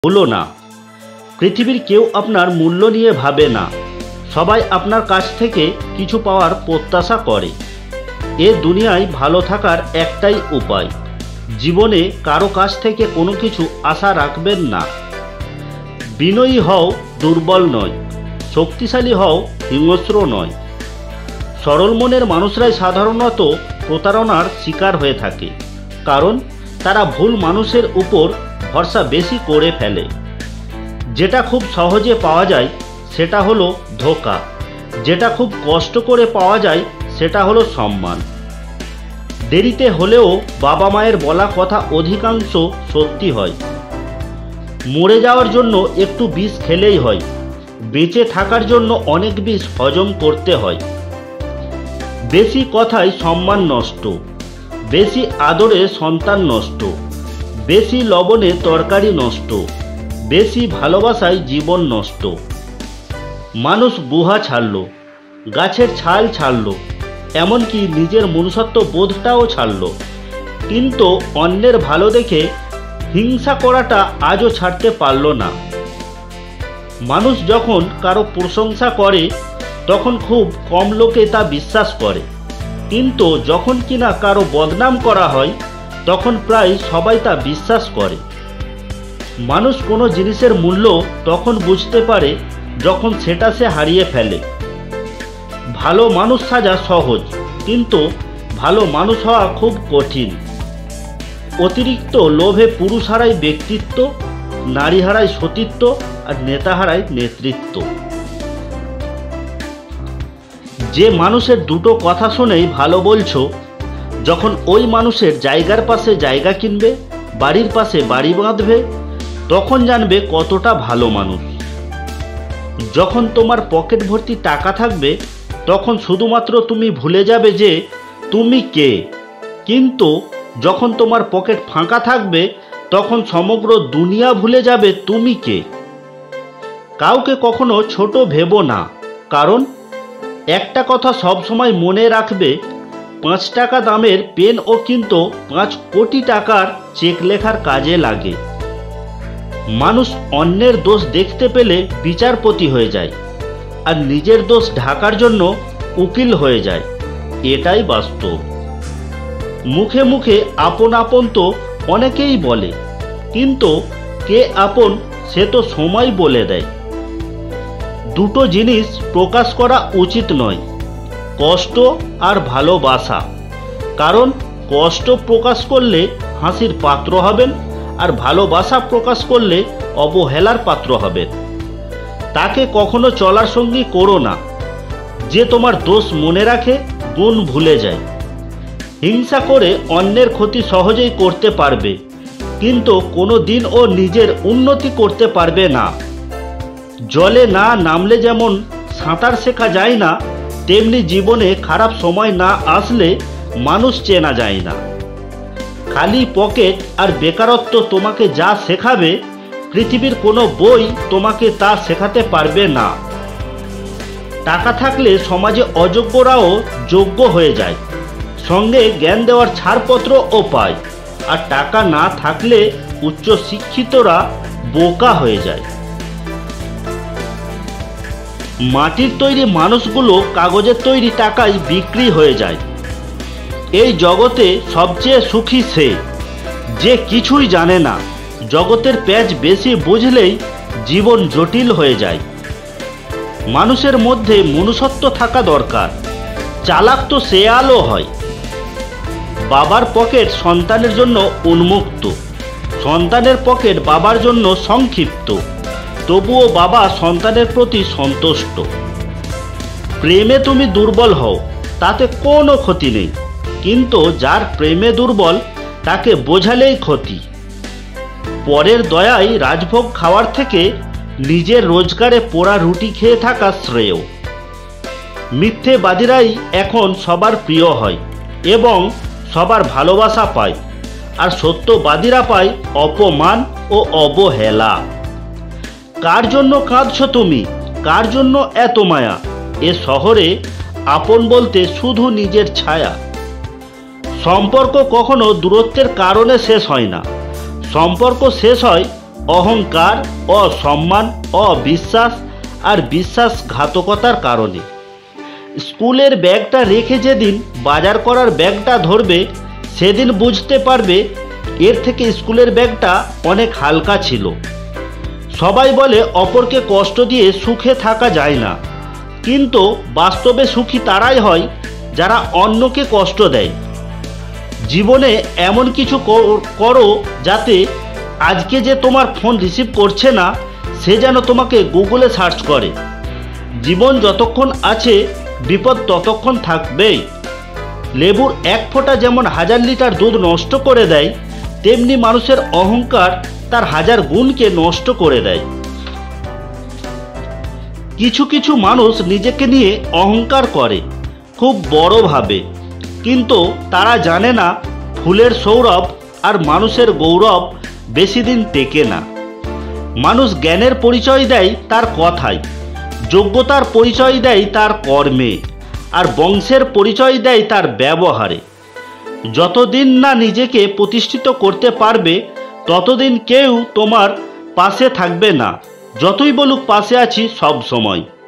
ভুলো না, পৃথিবীর কেউ আপনার মূল্য নিয়ে ভাবে না। সবাই আপনার কাছ থেকে কিছু পাওয়ার প্রত্যাশা করে। এ দুনিয়ায় ভালো থাকার একটাই উপায়, জীবনে কারো কাছ থেকে কোনো কিছু আশা রাখবেন না। বিনয়ী হও, দুর্বল নয়। শক্তিশালী হও, হিংস্র নয়। সরল মনের মানুষরাই সাধারণত প্রতারণার শিকার হয়ে থাকে, কারণ তারা ভুল মানুষের উপর ভরসা বেশি করে ফেলে। যেটা খুব সহজে পাওয়া যায় সেটা হলো ধোঁকা, যেটা খুব কষ্ট করে পাওয়া যায় সেটা হলো সম্মান। দেরিতে হলেও বাবা মায়ের বলা কথা অধিকাংশ সত্যি হয়। মরে যাওয়ার জন্য একটু বিষ খেলেই হয়, বেঁচে থাকার জন্য অনেক বিষ হজম করতে হয়। বেশি কথায় সম্মান নষ্ট, বেশি আদরে সন্তান নষ্ট, বেশি লবণে তরকারি নষ্ট, বেশি ভালোবাসায় জীবন নষ্ট। মানুষ গুহা ছাড়ল, গাছের ছাল ছাড়ল, এমনকি নিজের মনুষ্যত্ব বোধটাও ছাড়ল, কিন্তু অন্যের ভালো দেখে হিংসা করাটা আজও ছাড়তে পারল না। মানুষ যখন কারো প্রশংসা করে তখন খুব কম লোকে তা বিশ্বাস করে, কিন্তু যখন কিনা কারো বদনাম করা হয় তখন প্রায় সবাই তা বিশ্বাস করে। মানুষ কোনো জিনিসের মূল্য তখন বুঝতে পারে যখন সেটা সে হারিয়ে ফেলে। ভালো মানুষ সাজা সহজ, কিন্তু ভালো মানুষ হওয়া খুব কঠিন। অতিরিক্ত লোভে পুরুষ হারায় ব্যক্তিত্ব, নারী হারায় সতীত্ব, আর নেতা হারায় নেতৃত্ব। যে মানুষের দুটো কথা শুনেই ভালো বলছো, যখন ওই মানুষের জায়গার পাশে জায়গা কিনবে, বাড়ির পাশে বাড়ি বাঁধবে, তখন জানবে কতটা ভালো মানুষ। যখন তোমার পকেট ভর্তি টাকা থাকবে তখন শুধুমাত্র তুমি ভুলে যাবে যে তুমি কে, কিন্তু যখন তোমার পকেট ফাঁকা থাকবে তখন সমগ্র দুনিয়া ভুলে যাবে তুমি কে। কাউকে কখনো ছোট ভেবো না, কারণ একটা কথা সবসময় মনে রাখবে, 5 টাকা দামের পেনও কিন্তু 5 কোটি টাকার চেক লেখার কাজে লাগে। মানুষ অন্যের দোষ দেখতে পেলে বিচারপতি হয়ে যায়, আর নিজের দোষ ঢাকার জন্য উকিল হয়ে যায়। এটাই বাস্তব। মুখে মুখে আপন আপন তো অনেকেই বলে, কিন্তু কে আপন সে তো সময় বলে দেয়। দুটো জিনিস প্রকাশ করা উচিত নয়, কষ্ট আর ভালোবাসা। কারণ কষ্ট প্রকাশ করলে হাসির পাত্র হবেন, আর ভালোবাসা প্রকাশ করলে অবহেলার পাত্র হবেন। তাকে কখনো চলার সঙ্গী করো না যে তোমার দোষ মনে রাখে, গুণ ভুলে যায়। হিংসা করে অন্যের ক্ষতি সহজেই করতে পারবে, কিন্তু কোনো দিন ও নিজের উন্নতি করতে পারবে না। জলে না নামলে যেমন সাঁতার শেখা যায় না, তেমনি জীবনে খারাপ সময় না আসলে মানুষ চেনা যায় না। খালি পকেট আর বেকারত্ব তোমাকে যা শেখাবে, পৃথিবীর কোনো বই তোমাকে তা শেখাতে পারবে না। টাকা থাকলে সমাজে অযোগ্যরাও যোগ্য হয়ে যায়, সঙ্গে জ্ঞান দেওয়ার ছাড়পত্রও পায়। আর টাকা না থাকলে উচ্চ শিক্ষিতরা বোকা হয়ে যায়। মাটির তৈরি মানুষগুলো কাগজের তৈরি টাকায় বিক্রি হয়ে যায়। এই জগতে সবচেয়ে সুখী সে যে কিছুই জানে না। জগতের প্যাঁচ বেশি বুঝলেই জীবন জটিল হয়ে যায়। মানুষের মধ্যে মনুষ্যত্ব থাকা দরকার, চালাক তো সে আলো হয়। বাবার পকেট সন্তানের জন্য উন্মুক্ত, সন্তানের পকেট বাবার জন্য সংক্ষিপ্ত, তবুও বাবা সন্তানের প্রতি সন্তুষ্ট। প্রেমে তুমি দুর্বল হও, তাতে কোনো ক্ষতি নেই, কিন্তু যার প্রেমে দুর্বল তাকে বোঝালেই ক্ষতি। পরের দয়ায় রাজভোগ খাওয়ার থেকে নিজের রোজগারে পোড়া রুটি খেয়ে থাকা শ্রেয়। মিথ্যেবাদীরাই এখন সবার প্রিয় হয় এবং সবার ভালোবাসা পায়, আর সত্যবাদীরা পায় অপমান ও অবহেলা। কার জন্য কাঁদছো তুমি, কার জন্য এত মায়া? এ শহরে আপন বলতে শুধু নিজের ছায়া। সম্পর্ক কখনো দূরত্বের কারণে শেষ হয় না, সম্পর্ক শেষ হয় অহংকার, অসম্মান, অবিশ্বাস আর বিশ্বাসঘাতকতার কারণে। স্কুলের ব্যাগটা রেখে যেদিন বাজার করার ব্যাগটা ধরবে, সেদিন বুঝতে পারবে এর থেকে স্কুলের ব্যাগটা অনেক হালকা ছিল। সবাই বলে অপরকে কষ্ট দিয়ে সুখে থাকা যায় না, কিন্তু বাস্তবে সুখী তারাই হয় যারা অন্যকে কষ্ট দেয়। জীবনে এমন কিছু করো যাতে আজকে যে তোমার ফোন রিসিভ করছে না, সে যেন তোমাকে গুগলে সার্চ করে। জীবন যতক্ষণ আছে বিপদ ততক্ষণ থাকবেই। লেবুর এক ফোঁটা যেমন 1000 লিটার দুধ নষ্ট করে দেয়, তেমনি মানুষের অহংকার তার 1000 গুণকে নষ্ট করে দেয়। কিছু কিছু মানুষ নিজেকে নিয়ে অহংকার করে, খুব বড় ভাবে, কিন্তু তারা জানে না ফুলের সৌরভ আর মানুষের গৌরব বেশি দিন টেকে না। মানুষ জ্ঞানের পরিচয় দেয় তার কথায়, যোগ্যতার পরিচয় দেয় তার কর্মে, আর বংশের পরিচয় দেয় তার ব্যবহারে। যতদিন না নিজেকে প্রতিষ্ঠিত করতে পারবে, ততদিন কেউ তোমার পাশে থাকবে না, যতই বলুক পাশে আছি সব সময়।